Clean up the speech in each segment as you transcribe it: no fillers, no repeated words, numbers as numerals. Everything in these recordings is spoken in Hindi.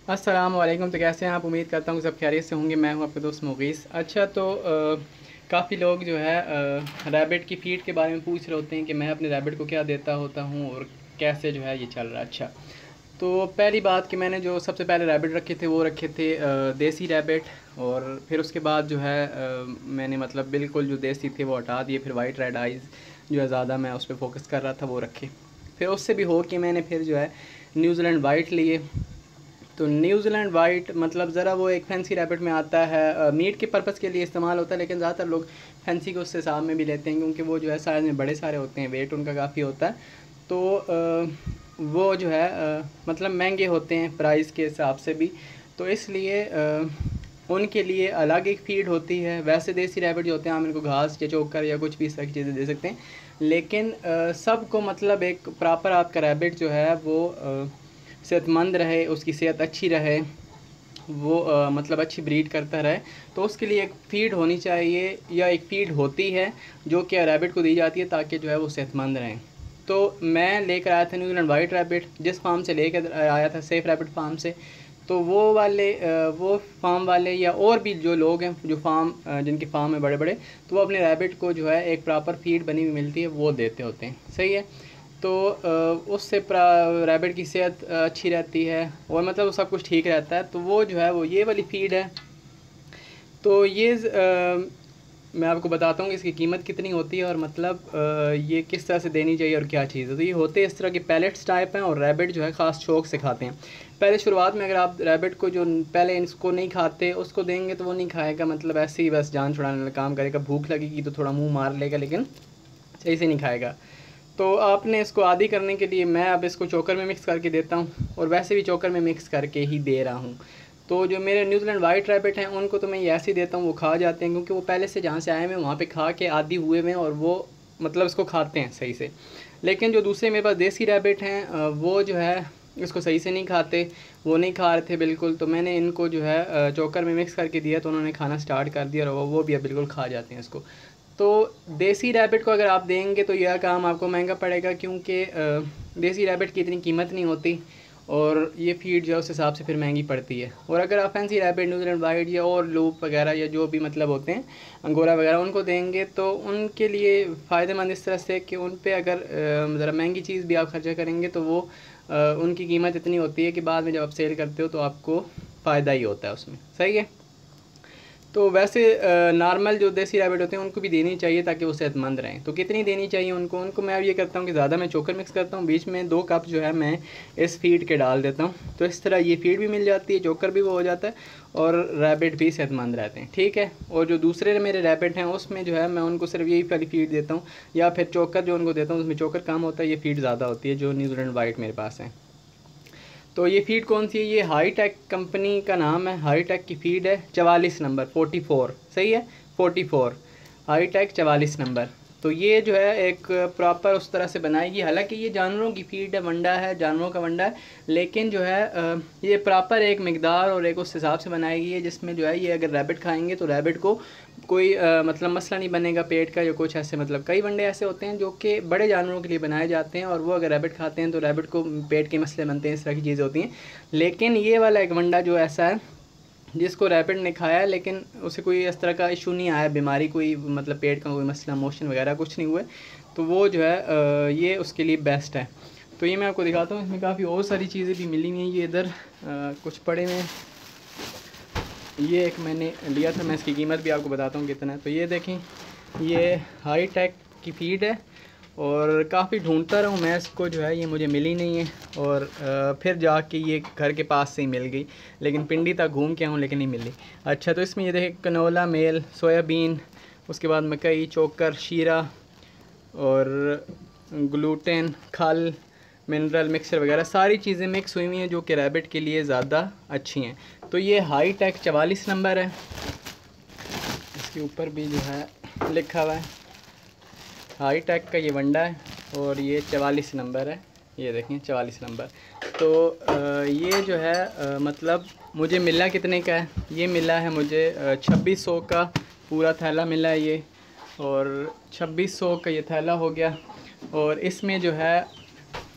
अस्सलाम वालेकुम। तो कैसे हैं आप? उम्मीद करता हूँ सब खैरियत से होंगे। मैं हूँ आपका दोस्त मुगीस। अच्छा, तो काफ़ी लोग जो है रैबिट की फ़ीड के बारे में पूछ रहे होते हैं कि मैं अपने रैबिट को क्या देता होता हूँ और कैसे जो है ये चल रहा है। अच्छा, तो पहली बात कि मैंने जो सबसे पहले रैबिट रखे थे वो रखे थे देसी रैबिट। और फिर उसके बाद जो है मैंने मतलब बिल्कुल जो देसी थे वो हटा दिए। फिर वाइट रेड आइज़ जो है ज़्यादा मैं उस पर फोकस कर रहा था वो रखे। फिर उससे भी हो के मैंने फिर जो है न्यूजीलैंड वाइट लिए। तो न्यूजीलैंड वाइट मतलब ज़रा वो एक फैंसी रैबिट में आता है, मीट के पर्पज़ के लिए इस्तेमाल होता है, लेकिन ज़्यादातर लोग फैंसी को उससे हिसाब में भी लेते हैं क्योंकि वो जो है साइज़ में बड़े सारे होते हैं, वेट उनका काफ़ी होता है। तो वो जो है मतलब महंगे होते हैं प्राइस के हिसाब से भी। तो इसलिए उनके लिए अलग एक फ़ीड होती है। वैसे देसी रैबिट जो होते हैं हम इनको घास या चोकर या कुछ भी इस तरह की चीज़ें दे सकते हैं, लेकिन सबको मतलब एक प्रॉपर आपका रैबिट जो है वो सेहतमंद रहे, उसकी सेहत अच्छी रहे, वो मतलब अच्छी ब्रीड करता रहे। तो उसके लिए एक फ़ीड होनी चाहिए या एक फ़ीड होती है जो कि रैबिट को दी जाती है ताकि जो है वो सेहतमंद रहें। तो मैं लेकर आया था न्यूजीलैंड वाइट रैबिट, जिस फार्म से लेकर आया था सेफ़ रैबिट फार्म से। तो वो फार्म वाले या और भी जो लोग हैं जो जिनके फार्म है बड़े बड़े, तो वो अपने रैबिट को जो है एक प्रॉपर फ़ीड बनी हुई मिलती है वो देते होते हैं। सही है। तो उससे रैबिट की सेहत अच्छी रहती है और मतलब सब कुछ ठीक रहता है। तो वो जो है वो ये वाली फ़ीड है। तो ये मैं आपको बताता हूँ कि इसकी कीमत कितनी होती है और मतलब ये किस तरह से देनी चाहिए और क्या चीज़ है। तो ये होते इस तरह के पैलेट्स टाइप हैं और रैबिट जो है ख़ास शौक से खाते हैं। पहले शुरुआत में अगर आप रैबिट को जो पहले इसको नहीं खाते उसको देंगे तो वो नहीं खाएगा, मतलब ऐसे ही बस जान छुड़ाने का काम करेगा। भूख लगेगी तो थोड़ा मुँह मार लेगा लेकिन सही से नहीं खाएगा। तो आपने इसको आदी करने के लिए मैं अब इसको चोकर में मिक्स करके देता हूँ और वैसे भी चोकर में मिक्स करके ही दे रहा हूँ। तो जो मेरे न्यूजीलैंड वाइट रैबिट हैं उनको तो मैं ये ऐसे ही देता हूँ, वो खा जाते हैं क्योंकि वो पहले से जहाँ से आए हुए हैं वहाँ पे खा के आदी हुए हुए हैं और वो मतलब इसको खाते हैं सही से। लेकिन जो दूसरे मेरे पास देसी रैबिट हैं वो जो है इसको सही से नहीं खाते, वो नहीं खा रहे थे बिल्कुल। तो मैंने इनको जो है चोकर में मिक्स करके दिया तो उन्होंने खाना स्टार्ट कर दिया और वो भी अब बिल्कुल खा जाते हैं इसको। तो देसी रैबिट को अगर आप देंगे तो यह काम आपको महंगा पड़ेगा क्योंकि देसी रैबिट की इतनी कीमत नहीं होती और ये फ़ीड जो है उस हिसाब से फिर महंगी पड़ती है। और अगर आप फैंसी रैबिट न्यूजीलैंड वाइट या और लूप वगैरह या जो भी मतलब होते हैं अंगोरा वगैरह उनको देंगे तो उनके लिए फ़ायदेमंद इस तरह से कि उन पे अगर ज़रा महंगी चीज़ भी आप खर्चा करेंगे तो वो उनकी कीमत इतनी होती है कि बाद में जब आप सेल करते हो तो आपको फ़ायदा ही होता है उसमें। सही है। तो वैसे नॉर्मल जो देसी रैबिट होते हैं उनको भी देनी चाहिए ताकि वो सेहतमंद रहें। तो कितनी देनी चाहिए उनको मैं अब ये करता हूँ कि ज़्यादा मैं चोकर मिक्स करता हूँ, बीच में 2 कप जो है मैं इस फ़ीड के डाल देता हूँ। तो इस तरह ये फ़ीड भी मिल जाती है, चोकर भी वो हो जाता है और रैबिट भी सेहतमंद रहते हैं। ठीक है। और जो दूसरे मेरे रैबिट हैं उसमें जो है मैं उनको सिर्फ यही वाली फ़ीड देता हूँ या फिर चोकर जो उनको देता हूँ उसमें चोकर कम होता है, ये फ़ीड ज़्यादा होती है जो न्यूजीलैंड वाइट मेरे पास है। तो ये फ़ीड कौन सी है? ये हाई टेक कंपनी का नाम है, हाई टेक की फ़ीड है 44 नंबर 44। सही है, 44 हाई टेक 44 नंबर। तो ये जो है एक प्रॉपर उस तरह से बनाएगी। हालांकि ये जानवरों की फ़ीड है, वंडा है, जानवरों का वंडा है, लेकिन जो है ये प्रॉपर एक मकदार और एक उस हिसाब से बनाएगी है जिसमें जो है ये अगर रैबिट खाएंगे तो रैबिट को कोई मतलब मसला नहीं बनेगा पेट का या कुछ ऐसे। मतलब कई वंडे ऐसे होते हैं जो कि बड़े जानवरों के लिए बनाए जाते हैं और वो अगर रैबिट खाते हैं तो रैबिट को पेट के मसले बनते हैं, इस तरह की चीज़ें होती हैं। लेकिन ये वाला एक वंडा जो ऐसा है जिसको रैबिट ने खाया लेकिन उसे कोई इस तरह का इशू नहीं आया, बीमारी कोई मतलब पेट का कोई मसला, मोशन वगैरह कुछ नहीं हुए, तो वो जो है ये उसके लिए बेस्ट है। तो ये मैं आपको दिखाता हूँ, इसमें काफ़ी और सारी चीज़ें भी मिली हुई हैं। ये इधर कुछ पड़े हुए हैं। ये एक मैंने लिया था, मैं इसकी कीमत भी आपको बताता हूँ कितना है। तो ये देखें, ये हाई टेक की फ़ीड है और काफ़ी ढूंढता रहा हूँ मैं इसको, जो है ये मुझे मिली नहीं है और फिर जाके ये घर के पास से ही मिल गई, लेकिन पिंडी तक घूम के आऊँ लेकिन नहीं मिली। अच्छा, तो इसमें ये देखें कनोला मेल, सोयाबीन, उसके बाद मकई, चोकर, शीरा और ग्लूटेन, खल, मिनरल मिक्सर वगैरह सारी चीज़ें मिक्स हुई हुई हैं जो कि रैबिट के लिए ज़्यादा अच्छी हैं। तो ये हाई टेक 44 नंबर है, इसके ऊपर भी जो है लिखा हुआ है हाई टेक का ये वंडा है और ये 44 नंबर है। ये देखें 44 नंबर। तो ये जो है मतलब मुझे मिला कितने का है? ये मिला है मुझे 2600 का पूरा थैला मिला है ये, और 2600 का ये थैला हो गया। और इसमें जो है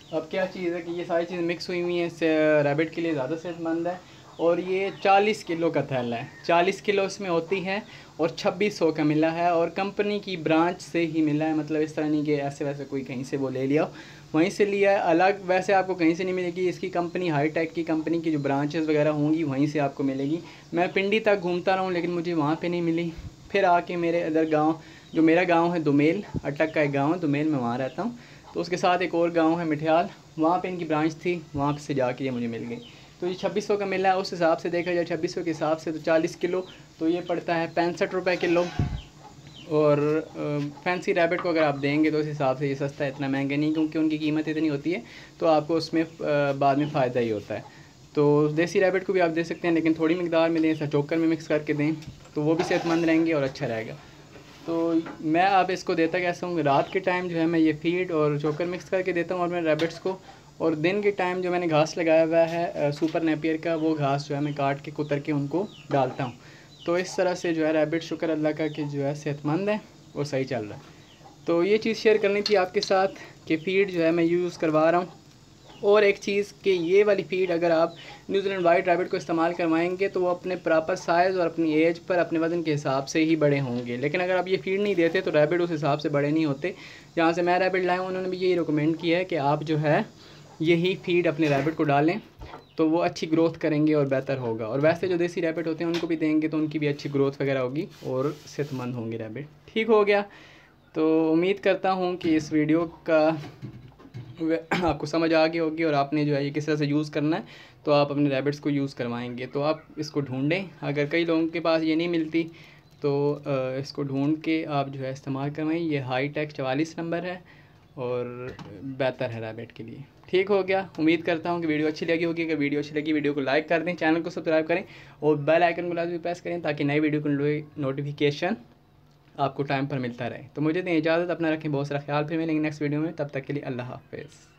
अब क्या चीज़ है कि ये सारी चीज़ें मिक्स हुई हुई हैं, इससे रैबिट के लिए ज़्यादा सेहतमंद है। और ये 40 किलो का थैला है, 40 किलो इसमें होती है और 2600 का मिला है और कंपनी की ब्रांच से ही मिला है। मतलब इस तरह नहीं कि ऐसे वैसे कोई कहीं से वो ले लिया, वहीं से लिया है अलग। वैसे आपको कहीं से नहीं मिलेगी, इसकी कंपनी हाईटेक की कंपनी की जो ब्रांचेस वगैरह होंगी वहीं से आपको मिलेगी। मैं पिंडी तक घूमता रहा हूँ लेकिन मुझे वहाँ पर नहीं मिली। फिर आके मेरे इधर गाँव, जो मेरा गाँव है दुमेल, अटक का एक गाँव है दुमेल, में वहाँ रहता हूँ, तो उसके साथ एक और गांव है मिठियाल, वहाँ पे इनकी ब्रांच थी, वहाँ से जाके ये मुझे मिल गई। तो ये 2600 का मिला है। उस हिसाब से देखा जाए 2600 के हिसाब से तो 40 किलो तो ये पड़ता है 65 रुपये किलो। और फैंसी रैबिट को अगर आप देंगे तो उस हिसाब से ये सस्ता है, इतना महंगा नहीं, क्योंकि उनकी कीमत इतनी होती है तो आपको उसमें बाद में फ़ायदा ही होता है। तो देसी रैबिट को भी आप दे सकते हैं लेकिन थोड़ी मकदार में दें, ऐसा चोकर में मिक्स करके दें तो वो भी सेहतमंद रहेंगे और अच्छा रहेगा। तो मैं अब इसको देता कैसा हूँ, रात के टाइम जो है मैं ये फीड और चोकर मिक्स करके देता हूँ और मैं रैबिट्स को, और दिन के टाइम जो मैंने घास लगाया हुआ है सुपर नेपियर का, वो घास जो है मैं काट के कुतर के उनको डालता हूँ। तो इस तरह से जो है रैबिट शुक्र अल्लाह का कि जो है सेहतमंद है और सही चल रहा है। तो ये चीज़ शेयर करनी थी आपके साथ कि फ़ीड जो है मैं यूज़ करवा रहा हूँ। और एक चीज़ कि ये वाली फ़ीड अगर आप न्यूजीलैंड वाइट रैबिट को इस्तेमाल करवाएंगे तो वो अपने प्रॉपर साइज़ और अपनी एज पर अपने वज़न के हिसाब से ही बड़े होंगे। लेकिन अगर आप ये फ़ीड नहीं देते तो रैबिट उस हिसाब से बड़े नहीं होते। जहाँ से मैं रैबिट लाया हूँ उन्होंने भी यही रिकमेंड किया है कि आप जो है यही फ़ीड अपने रैबिट को डालें तो वो अच्छी ग्रोथ करेंगे और बेहतर होगा। और वैसे जो देसी रैबिट होते हैं उनको भी देंगे तो उनकी भी अच्छी ग्रोथ वगैरह होगी और सेहतमंद होंगे रैबिट। ठीक हो गया। तो उम्मीद करता हूँ कि इस वीडियो का आपको समझ आ गई होगी और आपने जो है ये किस तरह से यूज़ करना है तो आप अपने रैबिट्स को यूज़ करवाएंगे। तो आप इसको ढूंढें, अगर कई लोगों के पास ये नहीं मिलती तो इसको ढूंढ के आप जो है इस्तेमाल करवाएं। ये हाईटेक 44 नंबर है और बेहतर है रैबिट के लिए। ठीक हो गया। उम्मीद करता हूँ कि वीडियो अच्छी लगी होगी। अगर वीडियो अच्छी लगी वीडियो को लाइक कर दें, चैनल को सब्सक्राइब करें और बेल आइकन को लाजमी प्रेस करें ताकि नई वीडियो को नोटिफिकेशन आपको टाइम पर मिलता रहे। तो मुझे दें इजाज़त, अपना रखें बहुत सारा ख्याल, फिर मिलेंगे नेक्स्ट वीडियो में, तब तक के लिए अल्लाह हाफ़िज़।